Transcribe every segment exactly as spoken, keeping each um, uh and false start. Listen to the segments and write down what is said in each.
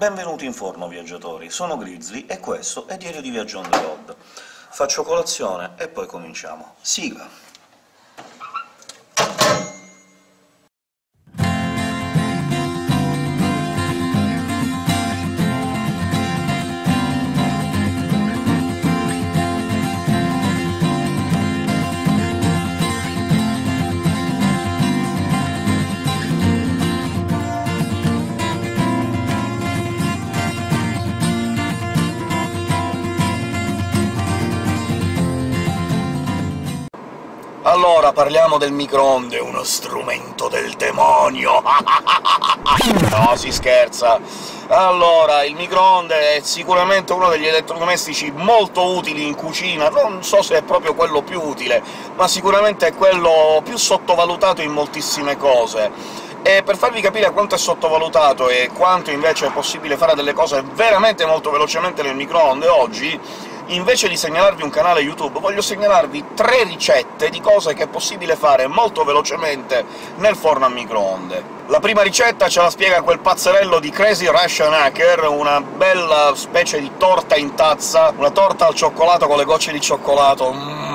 Benvenuti in forno, viaggiatori! Sono Grizzly e questo è Diario di Viaggio on the road. Faccio colazione e poi cominciamo. Sigla! Allora, parliamo del microonde, uno strumento del demonio! No, si scherza! Allora, il microonde è sicuramente uno degli elettrodomestici molto utili in cucina, non so se è proprio quello più utile, ma sicuramente è quello più sottovalutato in moltissime cose. E per farvi capire quanto è sottovalutato e quanto invece è possibile fare delle cose veramente molto velocemente nel microonde oggi, invece di segnalarvi un canale YouTube, voglio segnalarvi tre ricette di cose che è possibile fare molto velocemente nel forno a microonde. La prima ricetta ce la spiega quel pazzerello di Crazy Russian Hacker, una bella specie di torta in tazza, una torta al cioccolato con le gocce di cioccolato. Mm.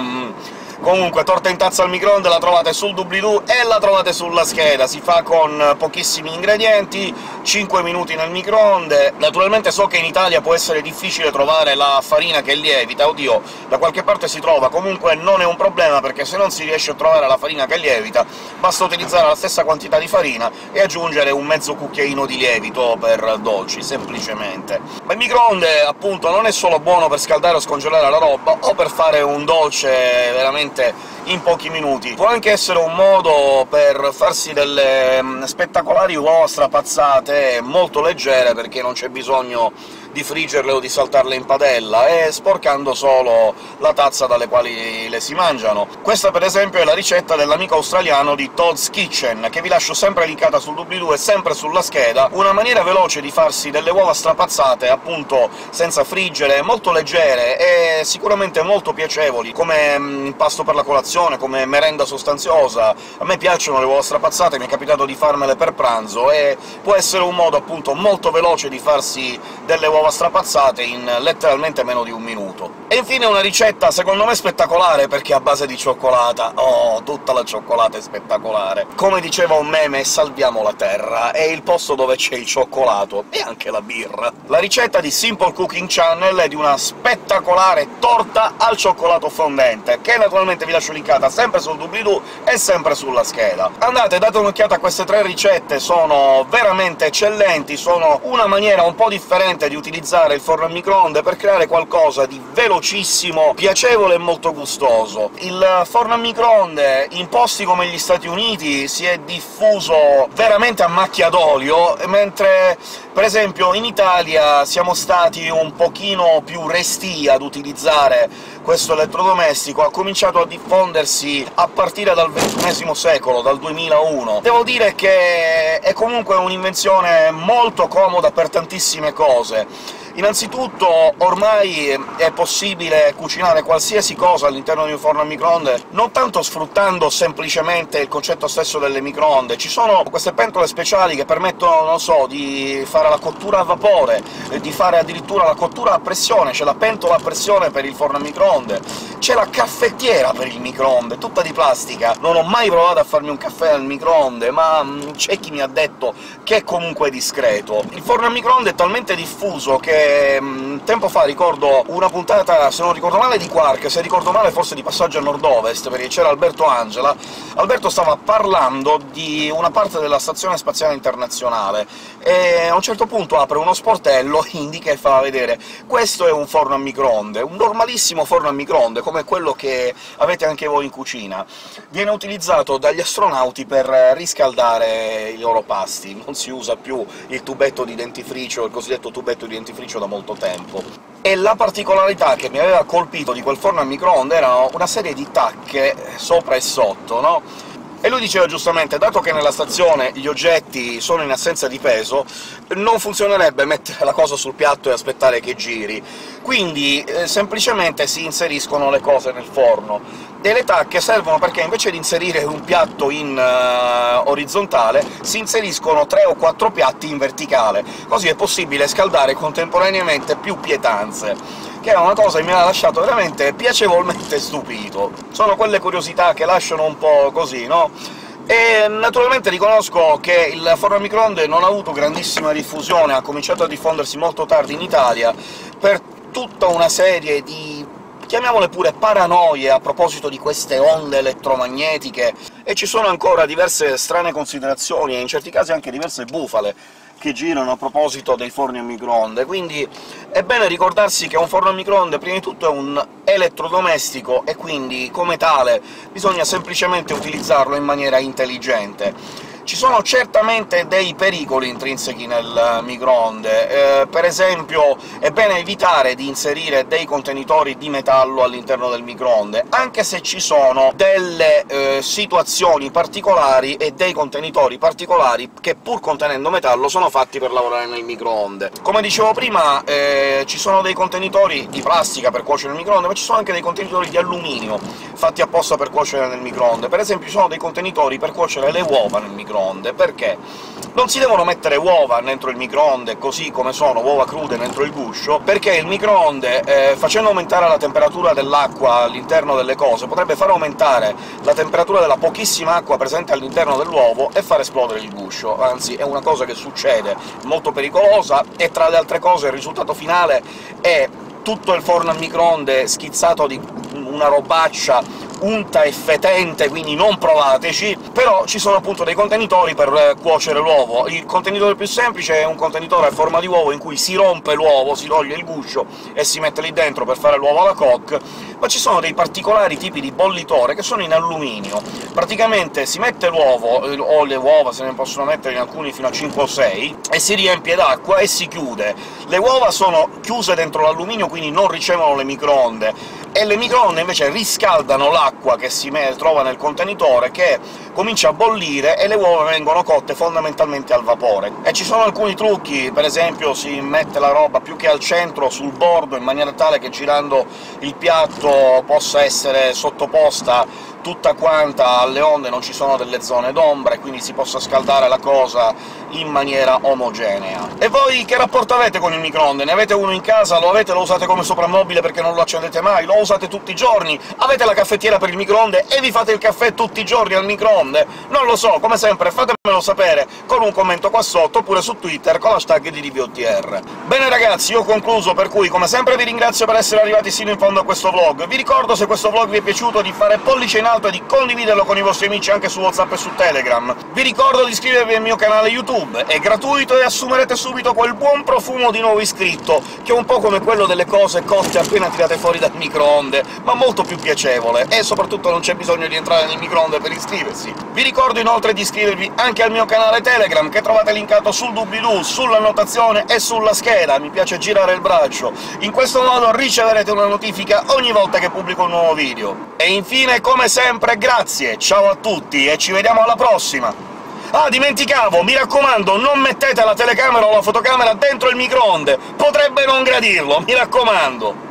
Comunque, torta in tazza al microonde la trovate sul doobly-doo e la trovate sulla scheda, si fa con pochissimi ingredienti, cinque minuti nel microonde. Naturalmente so che in Italia può essere difficile trovare la farina che lievita, oddio, da qualche parte si trova, comunque non è un problema, perché se non si riesce a trovare la farina che lievita, basta utilizzare la stessa quantità di farina e aggiungere un mezzo cucchiaino di lievito per dolci, semplicemente. Ma il microonde, appunto, non è solo buono per scaldare o scongelare la roba, o per fare un dolce veramente in pochi minuti. Può anche essere un modo per farsi delle spettacolari uova strapazzate molto leggere, perché non c'è bisogno di friggerle o di saltarle in padella, e sporcando solo la tazza dalle quali le si mangiano. Questa, per esempio, è la ricetta dell'amico australiano di Todd's Kitchen, che vi lascio sempre linkata sul doobly-doo e sempre sulla scheda, una maniera veloce di farsi delle uova strapazzate, appunto senza friggere, molto leggere e sicuramente molto piacevoli, come mh, pasto per la colazione, come merenda sostanziosa. A me piacciono le uova strapazzate, mi è capitato di farmele per pranzo, e può essere un modo, appunto, molto veloce di farsi delle uova strapazzate in letteralmente meno di un minuto. E infine una ricetta secondo me spettacolare, perché è a base di cioccolata. Oh, tutta la cioccolata è spettacolare! Come diceva un meme, salviamo la Terra, è il posto dove c'è il cioccolato, e anche la birra. La ricetta di Simple Cooking Channel è di una spettacolare torta al cioccolato fondente, che naturalmente vi lascio linkata sempre sul doobly-doo e sempre sulla scheda. Andate, date un'occhiata a queste tre ricette, sono veramente eccellenti, sono una maniera un po' differente di utilizzare il forno a microonde per creare qualcosa di velocissimo, piacevole e molto gustoso. Il forno a microonde in posti come gli Stati Uniti si è diffuso veramente a macchia d'olio, mentre per esempio in Italia siamo stati un pochino più restii ad utilizzare questo elettrodomestico. Ha cominciato a diffondersi a partire dal ventunesimo secolo, dal duemilauno. Devo dire che è comunque un'invenzione molto comoda per tantissime cose. Innanzitutto, ormai è possibile cucinare qualsiasi cosa all'interno di un forno a microonde, non tanto sfruttando semplicemente il concetto stesso delle microonde. Ci sono queste pentole speciali che permettono, non so, di fare la cottura a vapore, di fare addirittura la cottura a pressione, c'è la pentola a pressione per il forno a microonde, c'è la caffettiera per il microonde, tutta di plastica. Non ho mai provato a farmi un caffè al microonde, ma mh, c'è chi mi ha detto che è comunque discreto. Il forno a microonde è talmente diffuso che tempo fa ricordo una puntata, se non ricordo male, di Quark, se ricordo male forse di Passaggio a Nord-Ovest, perché c'era Alberto Angela. Alberto stava parlando di una parte della Stazione Spaziale Internazionale, e a un certo punto apre uno sportello, indica e fa vedere «questo è un forno a microonde, un normalissimo forno a microonde, come quello che avete anche voi in cucina. Viene utilizzato dagli astronauti per riscaldare i loro pasti, non si usa più il tubetto di dentifricio, il cosiddetto tubetto di dentifricio, da molto tempo». E la particolarità che mi aveva colpito di quel forno a microonde erano una serie di tacche sopra e sotto, no? E lui diceva giustamente, dato che nella stazione gli oggetti sono in assenza di peso, non funzionerebbe mettere la cosa sul piatto e aspettare che giri, quindi eh, semplicemente si inseriscono le cose nel forno. delle tacche servono perché invece di inserire un piatto in uh, orizzontale, si inseriscono tre o quattro piatti in verticale, così è possibile scaldare contemporaneamente più pietanze, che è una cosa che mi ha lasciato veramente piacevolmente stupito. Sono quelle curiosità che lasciano un po' così, no? E naturalmente riconosco che il forno a microonde non ha avuto grandissima diffusione, ha cominciato a diffondersi molto tardi in Italia, per tutta una serie di, chiamiamole pure, paranoie a proposito di queste onde elettromagnetiche, e ci sono ancora diverse strane considerazioni, e in certi casi anche diverse bufale che girano a proposito dei forni a microonde, quindi è bene ricordarsi che un forno a microonde prima di tutto è un elettrodomestico, e quindi, come tale, bisogna semplicemente utilizzarlo in maniera intelligente. Ci sono certamente dei pericoli intrinseci nel microonde, eh, per esempio è bene evitare di inserire dei contenitori di metallo all'interno del microonde, anche se ci sono delle eh, situazioni particolari e dei contenitori particolari che, pur contenendo metallo, sono fatti per lavorare nel microonde. Come dicevo prima, eh, ci sono dei contenitori di plastica per cuocere nel microonde, ma ci sono anche dei contenitori di alluminio fatti apposta per cuocere nel microonde. Per esempio ci sono dei contenitori per cuocere le uova nel microonde. Perché? Non si devono mettere uova dentro il microonde così come sono, uova crude dentro il guscio, perché il microonde, eh, facendo aumentare la temperatura dell'acqua all'interno delle cose, potrebbe far aumentare la temperatura della pochissima acqua presente all'interno dell'uovo e far esplodere il guscio. Anzi, è una cosa che succede, molto pericolosa, e tra le altre cose il risultato finale è tutto il forno a microonde schizzato di una robaccia unta e fetente, quindi non provateci. Però ci sono appunto dei contenitori per eh, cuocere l'uovo. Il contenitore più semplice è un contenitore a forma di uovo in cui si rompe l'uovo, si toglie il guscio e si mette lì dentro per fare l'uovo alla coque, ma ci sono dei particolari tipi di bollitore che sono in alluminio. Praticamente si mette l'uovo, o le uova se ne possono mettere in alcuni fino a cinque o sei, e si riempie d'acqua e si chiude. Le uova sono chiuse dentro l'alluminio, quindi non ricevono le microonde, e le microonde invece riscaldano l'acqua che si trova nel contenitore, che comincia a bollire, e le uova vengono cotte fondamentalmente al vapore. E ci sono alcuni trucchi, per esempio si mette la roba più che al centro, sul bordo, in maniera tale che girando il piatto possa essere sottoposta tutta quanta alle onde, non ci sono delle zone d'ombra, e quindi si possa scaldare la cosa in maniera omogenea. E voi che rapporto avete con il microonde? Ne avete uno in casa? Lo avete? Lo usate come soprammobile perché non lo accendete mai? Lo usate tutti i giorni? Avete la caffettiera per il microonde e vi fate il caffè tutti i giorni al microonde? Non lo so, come sempre fatemelo sapere con un commento qua sotto, oppure su Twitter con l'hashtag di D V O T R. Bene ragazzi, io ho concluso, per cui come sempre vi ringrazio per essere arrivati sino in fondo a questo vlog. Vi ricordo, se questo vlog vi è piaciuto, di fare pollice in alto e di condividerlo con i vostri amici anche su WhatsApp e su Telegram. Vi ricordo di iscrivervi al mio canale YouTube, è gratuito e assumerete subito quel buon profumo di nuovo iscritto, che è un po' come quello delle cose cotte appena tirate fuori dal microonde, ma molto più piacevole, e soprattutto non c'è bisogno di entrare nel microonde per iscriversi. Vi ricordo inoltre di iscrivervi anche al mio canale Telegram, che trovate linkato sul doobly-doo, sull'annotazione e sulla scheda. Mi piace girare il braccio. In questo modo riceverete una notifica ogni volta che pubblico un nuovo video. E infine, come sempre, grazie, ciao a tutti e ci vediamo alla prossima! Ah, dimenticavo, mi raccomando, non mettete la telecamera o la fotocamera dentro il microonde, potrebbe non gradirlo, mi raccomando!